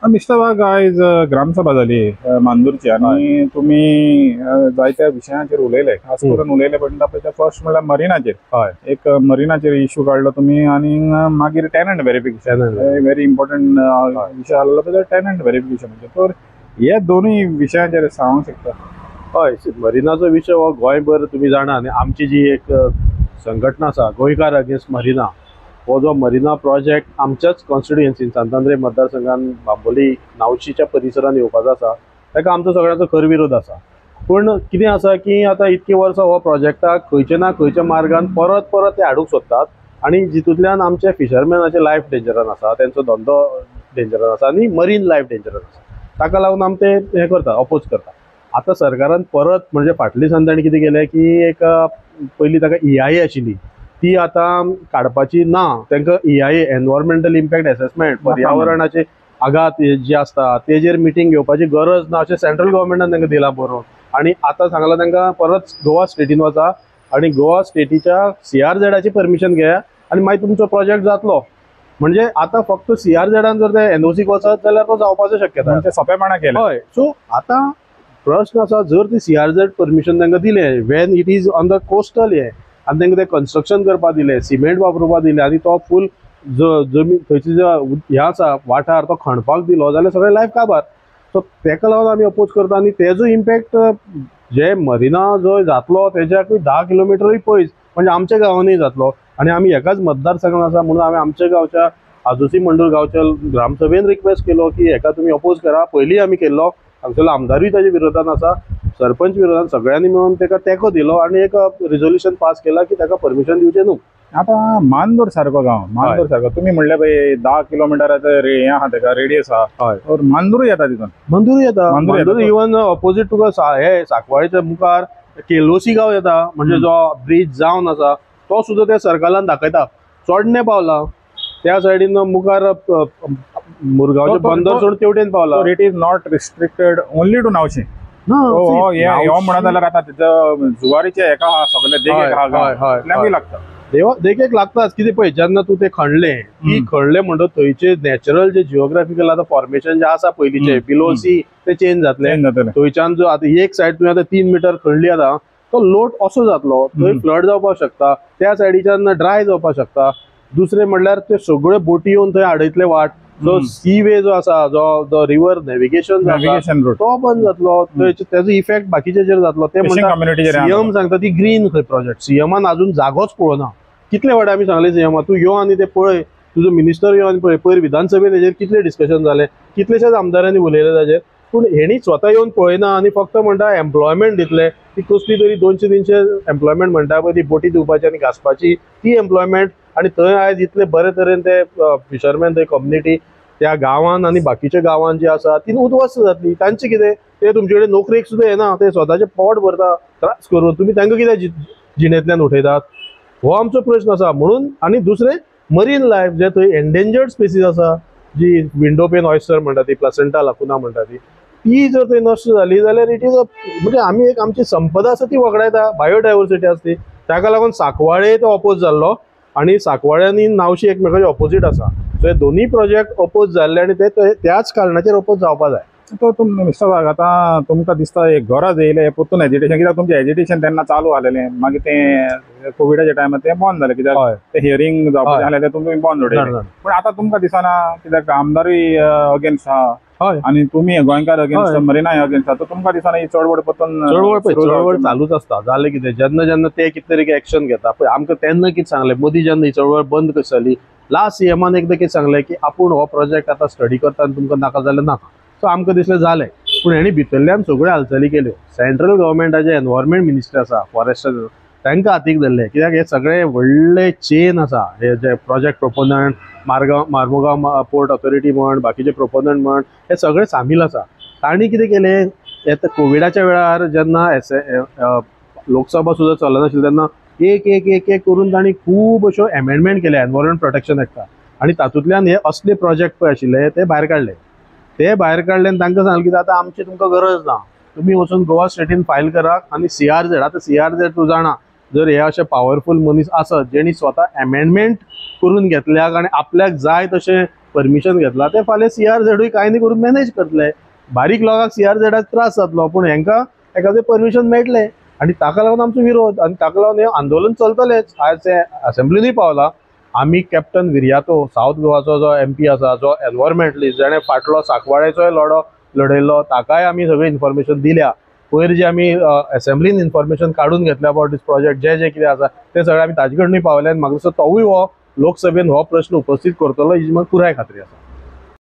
Mister वाघ आयज ग्रामसभा जाली मांदूरची आणि तुम्ही जायत्या विशयांचेर उलयले, खास करून उलयले पडटा पळय ते फर्स्ट म्हणल्यार मरिनाचेर. हय एक मरिनाचेर इश्यू काडलो तुम्ही आणि मागीर टेनंट व्हेरिफिकेशन व्हेरी इम्पॉर्टंट विषय आसलो पळय टेनंट व्हेरिफिकेशन. तर हे दोनूय विशयांचेर सांगूंक शकता? हय, मरिनाचो विशय हो गोंयभर तुम्ही जाणा आनी आमची जी एक संघटना आसा गोंयकार अगेन्स्ट मरिना, हो जो मरिना प्रोजेक्ट आमच्याच कॉन्स्टिट्युएन्सीन सांतांद्रे मतदारसंघान बांबोली नावशीच्या परिसरान येवपाचो आसा, ताका आमचो सगळ्यांचो खर विरोध आसा. पूण कितें आसा की आतां इतकी वर्सां हो प्रोजेक्टाक खंयचे ना खंयच्या मार्गान परत परत ते हाडूंक सोदतात आनी जितूंतल्यान आमचे फिशरमॅनाचे लायफ डेंजरान आसा, तेंचो धंदो डेंजरान आसा आनी मरीन लायफ डेंजरान आसा. ताका लागून आमी ते हें करता, अपोज करता. आतां सरकारान परत म्हणजे फाटल्या दिसांनी ताणें कितें केलें की एक पयलीं ताका EIA आशिल्ली ती आतां काडपाची ना. तांकां EIA एनवायरमेंटल इम्पॅक्ट असेसमेंट, पर्यावरणाचे आघात जे आसता तेजेर मिटींग घेवपाची गरज ना अशें सेंट्रल गव्हर्मेंटान तांकां दिलां बरोवन. आनी आतां सांगलां तांकां परत गोवा स्टेटीन वचा आनी गोवा स्टेटीच्या CRZची परमिशन घेया आनी मागीर तुमचो प्रोजेक्ट जातलो. म्हणजे आता फक्त CRZान जर ते NOCक वचत जाल्यार तो जावपाचो शक्यता म्हणजे सोंपेपणा केलें. हय, सो आतां प्रश्न आसा, जर ती CRZ परमिशन तांकां दिलें when it is on the coastal हे आनी तांकां ते कन्स्ट्रक्शन करपाक दिलें, सिमेंट वापरपाक दिलें आनी तो फूल जमीन थंयची जो हे आसा वाठार तो खणपाक दिलो जाल्यार सगळें लायफ काबार. सो ताका लागून आमी अपोज करता. आनी तेजो इम्पॅक्ट जे मरिना जो जातलो तेज्याकूय 10 किलोमिटरूय पयस म्हणजे आमच्या गांवांनी जातलो. आनी आमी एकाच मतदारसंघान आसा म्हणून आमी आमच्या गांवच्या आजोसी मंडळ गांवच्या ग्रामसभेन रिक्वेस्ट केलो की हेका तुमी अपोज करा. पयलीं आमी केल्लो, आमचो आमदारूय ताच्या विरोधान आसा, सरपंच विरोधान, सगळ्यांनी मेळून ताका तेंको दिलो आनी एक रिझोल्युशन पास केला की ताका परमिशन दिवचें न्हू. आता मांदूर सारको गांव, मांदूर सारको तुम्ही म्हणले पळय 10 किलोमिटराचो हे आहा ताका रेडियस आहा, तर मांदूर येता तितून. मांदूर येता, मांदूर इवन ऑपोजीट तुका हे सांकवाळेच्या मुखार केलोसी गांव येता, म्हणजे जो ब्रिज जावन आसा तो सुद्दां त्या सर्कलान दाखयता. चोडणे पावला त्या सायडीन मुखार मुरगांवचे बंदर सोडून तेवटेन पावला. It is not restricted only to नावशी. म्हणत जाल्यार आतां तिथं जुवारीचे हेका आहा सगळे देगेक लागता. देखीक लागताच. कितें पळय, जेन्ना तूं ते खणलें ती खणलें म्हणटा थंयचे नॅचरल जे जिओग्राफिकल आतां फॉर्मेशन जे आसा पयलींचे बिलो सी ते चेंज जातले. थंयच्यान जो आतां एक सायड तुवें आतां 3 मीटर खणली आतां तो लोट असो जातलो, थंय फ्लड जावपाक शकता, त्या सायडीच्यान ड्राय जावपाक शकता. दुसरें म्हणल्यार ते सगळ्यो बोटी येवन थंय आडयतले वाट. जो सी वे जो आसा, जो रिवर नॅव्हिगेशन तो बंद जातलो, तेजो इफेक्ट बाकीचेर जातलो. ते म्हणटा CM सांगता ती ग्रीन खंय प्रोजेक्ट. CMन अजून जागोच पळोवना. कितले फावटी आमी सांगले CM तूं यो आनी ते पळय, तुजो मिनिस्टर यो आनी पळय. पयर विधानसभेन हेजेर कितले डिस्कशन जाले, कितलेशेच आमदारांनी उलयले ताजेर, पूण हेणी स्वता येवन पळयना आनी फक्त म्हणटा एम्प्लॉयमेंट दितले. ती कसली तरी 200-300 एम्प्लॉयमेंट म्हणटा पळय ती बोटी धुवपाची आनी घासपाची ती एम्प्लॉयमेंट. आनी थंय आयज इतले बरे तरेन ते फिशरमॅन थंय कम्युनिटी त्या गांवान आनी बाकीच्या गांवान जी आसा ती उद्ध्वस्त जातली. तांचे कितें, ते तुमचे कडेन नोकरेक सुद्दां येना, ते स्वताचे पोट भरता त्रास करून. तुमी तांकां कितें जिणेंतल्यान उठयतात, हो आमचो प्रश्न आसा. म्हणून आनी दुसरें मरीन लायफ जे थंय एंडेंजर्ड स्पेसीस आसा, जी विंडो पेन ऑयस्टर म्हणटा ती, प्लासेंटा लाकुना म्हणटा ती जर थंय नश्ट जाली जाल्यार इट इज म्हणजे आमी एक आमची संपदा आसा ती वगडायता, बायोडायवर्सिटी आसा ती. ताका लागून सांकवाळे तो अपोज जाल्लो आनी सांकवाळ्यांनी नावशी एकमेकाचे ऑपोजीट आसा. सो हे दोन्ही प्रोजेक्ट अपोज जाल्ले आनी ते त्याच कारणाचेर अपोज जावपाक जाय. तो मिस्टर वाघ, आतां तुमकां दिसता एक गरज येयलें परतून एजिटेशन, कित्याक तुमचें एजिटेशन तेन्ना चालू आसलेलें, मागीर तें कोविडाच्या टायमार तें बंद जालें, कित्याक ते हियरिंग जावपाचें आसलें तें तुमी बंद उडयलें. पूण आतां तुमकां दिसना, कित्याक आमदारूय अगेन्स्ट आहा आनी तुमी गोंयकार अगेन्स्ट, मरिनाय अगेन्स्ट आहा, तुमकां दिसना ही चळवळ परतून चळवळ चालूच आसता. जालें कितें, जेन्ना जेन्ना ते कितें तरी एक्शन घेता पळय. आमकां तेन्ना कितें सांगलें, मोदी जेन्ना ही चळवळ बंद कशी जाली, लास्ट CMन एकदां कितें सांगलें की आपूण हो प्रोजेक्ट आतां स्टडी करता आनी तुमकां नाका जाल्यार नाका. सो आमकां दिसलें जालें. पूण हेणी भितरल्यान सगळ्यो हालचाली केल्यो. सेंट्रल गव्हर्मेंटाचे एनवायरमेंट मिनिस्टर आसा, फॉरेस्टर, तांकां हातीक धरले, कित्याक हे सगळे व्हडले चेन आसा. हे जे project proponent, Mormugao port authority म्हण, बाकीचे प्रोपोनंट म्हण, हे सगळे सामील आसा. तांणी कितें केलें, येता कोविडाच्या वेळार जेन्ना लोकसभा सुद्दां चलनाशिल्ली तेन्ना एक एक एक एक करून तांणी खूब अश्यो एमेंडमेंट केल्या एनवायरमेंट प्रोटेक्शन एक्टाक. आनी तातूंतल्यान हे असले प्रोजेक्ट पळय आशिल्ले ते भायर काडले. ते भायर काडले आनी तांकां सांगलें की आतां आमची तुमकां गरज ना, तुमी वचून गोवा स्टेटीन फायल करा. आनी CRZ, आतां CRZ तूं जाणा, जर हे अशे पॉवरफूल मनीस आसत जेणी स्वता एमेंडमेंट करून घेतल्याक आनी आपल्याक जाय तशें परमिशन घेतला ते फाल्यां CRZूय कांय न्ही करून मॅनेज करतले. बारीक लोकांक CRZाक त्रास जातलो पूण हेंकां एखादें परमिशन मेळटलें आनी ताका लागून आमचो विरोध आनी ताका लागून हे आंदोलन चलतलेच. आज ते असेंब्लीनूय पावला. आमी कॅप्टन विर्यातो साऊथ गोवाचो जो MP आसा जो एनवायरमेंटलिस्ट जेणे फाटलो सांकवाळेचोय लढो लढयल्लो ताकाय आमी सगळी इन्फॉर्मेशन दिल्या. पयर जे आमी असेंब्लीन इन्फॉर्मेशन काढून घेतल्या अबाउट दीस प्रोजेक्ट जे कितें आसा ते सगळे आमी ताजे कडनूय पावले आनी म्हाका दिसता तोवूय हो लोकसभेन हो प्रश्न उपस्थित करतलो हेजी म्हाका पुराय खात्री आसा.